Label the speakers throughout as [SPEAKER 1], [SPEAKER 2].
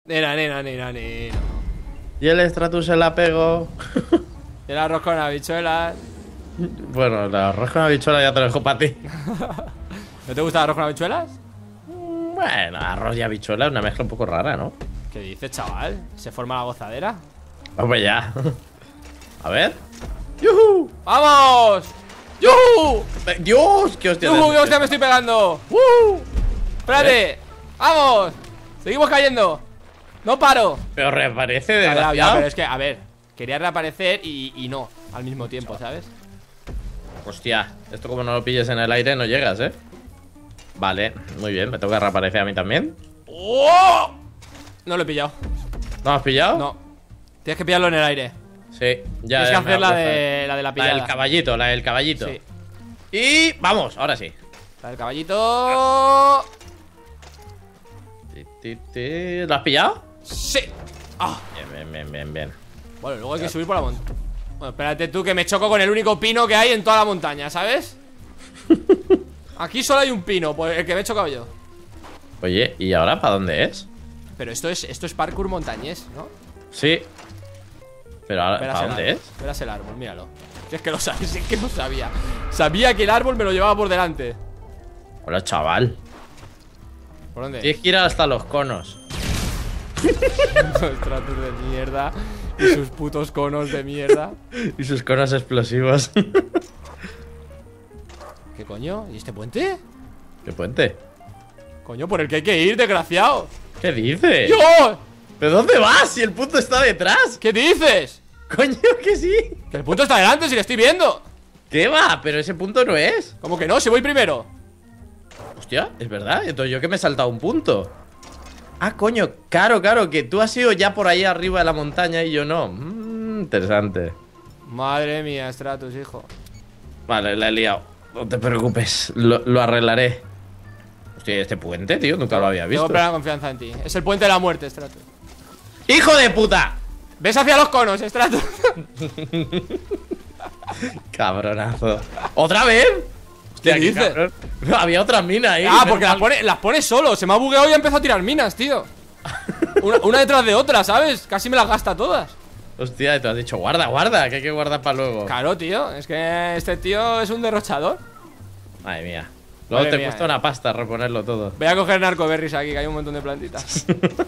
[SPEAKER 1] Nena.
[SPEAKER 2] Y el Stratus se la pegó.
[SPEAKER 1] El arroz con habichuelas.
[SPEAKER 2] Bueno, el arroz con habichuelas ya te lo dejo para ti.
[SPEAKER 1] ¿No te gusta el arroz con habichuelas?
[SPEAKER 2] Bueno, arroz y habichuelas es una mezcla un poco rara, ¿no?
[SPEAKER 1] ¿Qué dices, chaval? ¿Se forma la gozadera?
[SPEAKER 2] Hombre, ya. A ver. ¡Yuhu!
[SPEAKER 1] ¡Vamos! ¡Yuhu!
[SPEAKER 2] ¡Dios! ¡Qué hostia!
[SPEAKER 1] ¡Yuhu! ¡Qué hostia me estoy pegando! ¡Espérate! ¡Vamos! ¡Seguimos cayendo! ¡No paro!
[SPEAKER 2] Pero reaparece
[SPEAKER 1] Ya,
[SPEAKER 2] desgraciado.
[SPEAKER 1] pero es que, a ver, quería reaparecer y no al mismo tiempo, ¿sabes?
[SPEAKER 2] Hostia, esto como no lo pilles en el aire no llegas, ¿eh? Vale, muy bien, me toca reaparecer a mí también.
[SPEAKER 1] ¡Oh! No lo he pillado.
[SPEAKER 2] ¿No lo has pillado?
[SPEAKER 1] No. Tienes que pillarlo en el aire.
[SPEAKER 2] Sí, ya.
[SPEAKER 1] Tienes que
[SPEAKER 2] ya
[SPEAKER 1] hacer
[SPEAKER 2] me
[SPEAKER 1] la
[SPEAKER 2] acuerdo.
[SPEAKER 1] de la
[SPEAKER 2] La
[SPEAKER 1] pillada.
[SPEAKER 2] del caballito, la del caballito.
[SPEAKER 1] Sí.
[SPEAKER 2] Y vamos, ahora sí.
[SPEAKER 1] La del caballito.
[SPEAKER 2] ¿Lo has pillado?
[SPEAKER 1] Sí. Ah.
[SPEAKER 2] Bien.
[SPEAKER 1] Bueno, luego hay que subir por la montaña. Bueno, espérate tú que me choco con el único pino que hay en toda la montaña, ¿sabes? Aquí solo hay un pino, pues el que me he chocado yo.
[SPEAKER 2] Oye, ¿y ahora para dónde es?
[SPEAKER 1] Pero esto es parkour montañés, ¿no?
[SPEAKER 2] Sí. Pero ahora,
[SPEAKER 1] Verás
[SPEAKER 2] ¿para
[SPEAKER 1] el
[SPEAKER 2] dónde
[SPEAKER 1] árbol,
[SPEAKER 2] es?
[SPEAKER 1] verás el árbol, míralo. Si es que lo sabía, si es que lo sabía. Sabía que el árbol me lo llevaba por delante.
[SPEAKER 2] Hola, chaval.
[SPEAKER 1] ¿Por dónde?
[SPEAKER 2] Tienes que ir hasta los conos.
[SPEAKER 1] Los tratos de mierda y sus putos conos de mierda.
[SPEAKER 2] Y sus conos explosivos.
[SPEAKER 1] ¿Qué coño? ¿Y este puente?
[SPEAKER 2] ¿Qué puente?
[SPEAKER 1] Coño, por el que hay que ir, desgraciado.
[SPEAKER 2] ¿Qué dices?
[SPEAKER 1] ¡Yo!
[SPEAKER 2] ¿Pero dónde vas? Si el punto está detrás.
[SPEAKER 1] ¿Qué dices?
[SPEAKER 2] Coño, que sí.
[SPEAKER 1] Que el punto está delante, si le estoy viendo.
[SPEAKER 2] ¿Qué va? Pero ese punto no es.
[SPEAKER 1] ¿Cómo que no? Si voy primero.
[SPEAKER 2] Hostia, es verdad. Entonces yo que me he saltado un punto. Ah, coño, claro, que tú has ido ya por ahí arriba de la montaña y yo no. Interesante.
[SPEAKER 1] Madre mía, Stratus, hijo.
[SPEAKER 2] Vale, la he liado. No te preocupes, lo arreglaré. Hostia, este puente, tío, nunca lo había visto.
[SPEAKER 1] Tengo plena confianza en ti. Es el puente de la muerte, Stratus.
[SPEAKER 2] ¡Hijo de puta!
[SPEAKER 1] ¿Ves hacia los conos, Stratus?
[SPEAKER 2] Cabronazo. ¿Otra vez? Hostia,
[SPEAKER 1] ¿Qué dices?
[SPEAKER 2] cabrón. Había otra mina ahí.
[SPEAKER 1] Ah, porque
[SPEAKER 2] menos mal.
[SPEAKER 1] las pone solo. Se me ha bugueado y ha empezado a tirar minas, tío. Una detrás de otra, ¿sabes? Casi me las gasta todas.
[SPEAKER 2] Hostia, te has dicho, guarda, que hay que guardar para luego.
[SPEAKER 1] Claro, tío. Es que este tío es un derrochador.
[SPEAKER 2] Madre mía. Luego
[SPEAKER 1] Madre
[SPEAKER 2] te
[SPEAKER 1] mía,
[SPEAKER 2] cuesta una pasta reponerlo todo.
[SPEAKER 1] Voy a coger narcoberries aquí, que hay un montón de plantitas.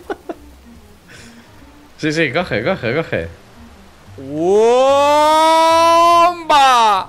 [SPEAKER 2] Sí, coge.
[SPEAKER 1] ¡Womba!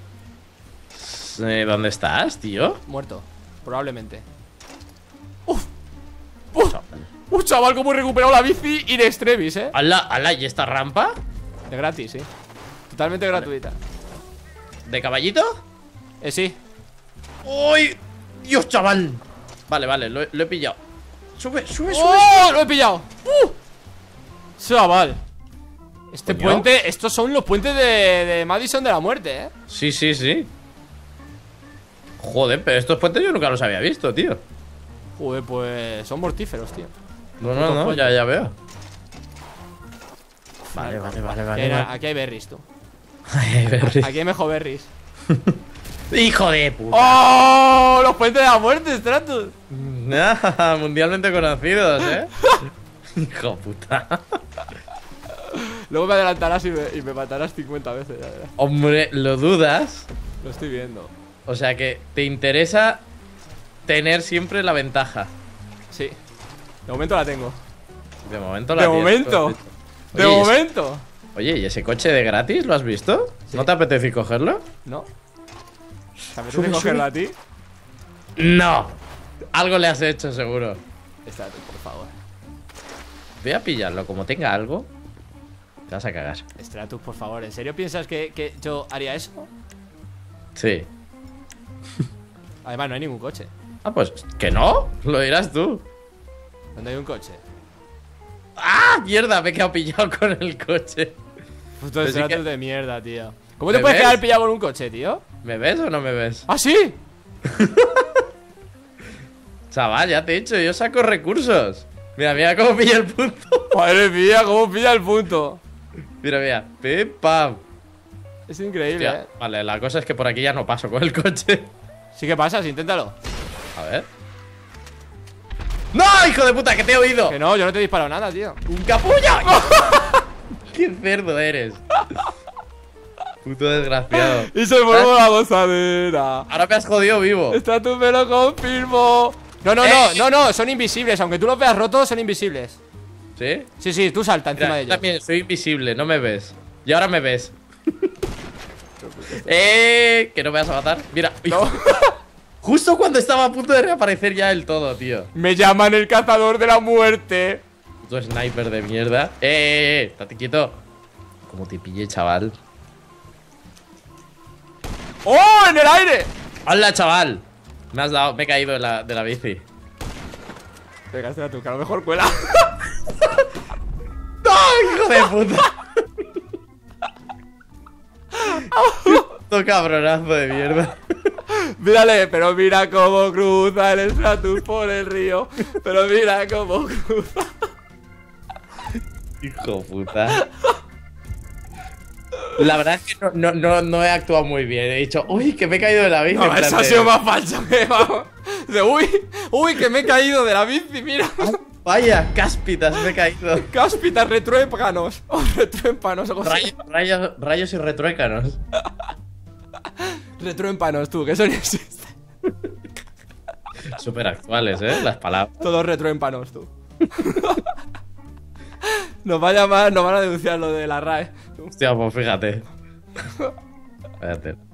[SPEAKER 2] ¿Dónde estás, tío?
[SPEAKER 1] Muerto, probablemente. ¡Uf! Chaval, cómo he recuperado la bici in extremis,
[SPEAKER 2] ¡Hala! ¿Y esta rampa?
[SPEAKER 1] De gratis, sí. Totalmente gratuita.
[SPEAKER 2] ¿De caballito?
[SPEAKER 1] Sí.
[SPEAKER 2] ¡Uy! ¡Dios, chaval! Vale, lo he pillado. Sube.
[SPEAKER 1] ¡Oh! ¡Lo he pillado! Chaval. Este
[SPEAKER 2] ¿Coño?
[SPEAKER 1] puente, estos son los puentes de Madison de la muerte,
[SPEAKER 2] Sí. Joder, pero estos puentes yo nunca los había visto, tío.
[SPEAKER 1] Joder, pues son mortíferos, tío.
[SPEAKER 2] No,
[SPEAKER 1] puentes.
[SPEAKER 2] ya veo. Vale.
[SPEAKER 1] Aquí hay berries, tú.
[SPEAKER 2] Ay, berries.
[SPEAKER 1] Aquí hay mejor berries.
[SPEAKER 2] ¡Hijo de puta!
[SPEAKER 1] ¡Oh! Los puentes de la muerte, Stratus.
[SPEAKER 2] Mundialmente conocidos, Hijo puta.
[SPEAKER 1] Luego me adelantarás y me matarás 50 veces, ya verás.
[SPEAKER 2] Hombre, ¿lo dudas?
[SPEAKER 1] Lo estoy viendo.
[SPEAKER 2] O sea que te interesa tener siempre la ventaja.
[SPEAKER 1] Sí. De momento la tengo.
[SPEAKER 2] De momento la
[SPEAKER 1] De
[SPEAKER 2] tienes,
[SPEAKER 1] momento.
[SPEAKER 2] tú has dicho.
[SPEAKER 1] De
[SPEAKER 2] Oye,
[SPEAKER 1] momento.
[SPEAKER 2] Oye, ¿y ese coche de gratis lo has visto?
[SPEAKER 1] Sí.
[SPEAKER 2] ¿No te apetece cogerlo?
[SPEAKER 1] ¿No? ¿Te apetece cogerla a ti?
[SPEAKER 2] No. Algo le has hecho, seguro.
[SPEAKER 1] Stratus, por favor.
[SPEAKER 2] Voy a pillarlo. Como tenga algo, te vas a cagar.
[SPEAKER 1] Stratus, por favor. ¿En serio piensas que yo haría eso?
[SPEAKER 2] Sí.
[SPEAKER 1] Además, no hay ningún coche.
[SPEAKER 2] Ah, pues, ¿que no? Lo dirás tú.
[SPEAKER 1] ¿Dónde hay un coche?
[SPEAKER 2] ¡Ah! Mierda, me he quedado pillado con el coche.
[SPEAKER 1] Puto
[SPEAKER 2] Pero sí
[SPEAKER 1] Stratus
[SPEAKER 2] que-
[SPEAKER 1] de mierda, tío. ¿Cómo te
[SPEAKER 2] ¿Me
[SPEAKER 1] puedes
[SPEAKER 2] ves?
[SPEAKER 1] quedar pillado con un coche, tío?
[SPEAKER 2] ¿Me ves o no me ves?
[SPEAKER 1] ¡Ah, sí!
[SPEAKER 2] Chaval, ya te he dicho, yo saco recursos. Mira cómo pilla el punto.
[SPEAKER 1] Madre mía, cómo pilla el punto.
[SPEAKER 2] Mira, pim, pam.
[SPEAKER 1] Es increíble,
[SPEAKER 2] Hostia, vale, la cosa es que por aquí ya no paso con el coche.
[SPEAKER 1] Sí que pasas, inténtalo.
[SPEAKER 2] A ver. ¡No, hijo de puta, que te he oído!
[SPEAKER 1] Que no, yo no te he disparado nada, tío.
[SPEAKER 2] ¡Un capullo! ¡Qué cerdo eres! Puto desgraciado.
[SPEAKER 1] Y se formó la gozadera.
[SPEAKER 2] Ahora me has jodido vivo.
[SPEAKER 1] Está tu pelo confirmo. No, no, no, no, no, son invisibles. Aunque tú los veas rotos, son invisibles.
[SPEAKER 2] ¿Sí?
[SPEAKER 1] Sí, sí, tú salta encima
[SPEAKER 2] Mira,
[SPEAKER 1] de
[SPEAKER 2] yo
[SPEAKER 1] ellos.
[SPEAKER 2] también soy invisible, no me ves. Y ahora me ves. Que no me vas a matar. Mira, hijo. Justo cuando estaba a punto de reaparecer ya del todo, tío.
[SPEAKER 1] Me llaman el cazador de la muerte.
[SPEAKER 2] Puto sniper de mierda. Estate quieto. Como te pillé, chaval.
[SPEAKER 1] ¡Oh, en el aire!
[SPEAKER 2] ¡Hola, chaval! Me he caído de la bici.
[SPEAKER 1] Venga, espera tú, que a lo mejor cuela.
[SPEAKER 2] ¡No, hijo de puta! Puto cabronazo de mierda.
[SPEAKER 1] Mírale, pero mira cómo cruza el Stratus por el río. Pero mira cómo cruza.
[SPEAKER 2] Hijo puta. La verdad es que no he actuado muy bien. He dicho, uy, que me he caído de la bici.
[SPEAKER 1] No, eso ha sido más falso que vamos. De, uy, que me he caído de la bici, mira.
[SPEAKER 2] Vaya, cáspitas, me he caído.
[SPEAKER 1] Cáspitas retruémpanos. O retruémpanos. O
[SPEAKER 2] Rayos y retruécanos.
[SPEAKER 1] Retruémpanos, tú, que eso ni existe.
[SPEAKER 2] Súper actuales, las palabras.
[SPEAKER 1] Todos retruémpanos, tú. Nos va a llamar, nos van a denunciar lo de la RAE.
[SPEAKER 2] Hostia, pues fíjate. Fíjate.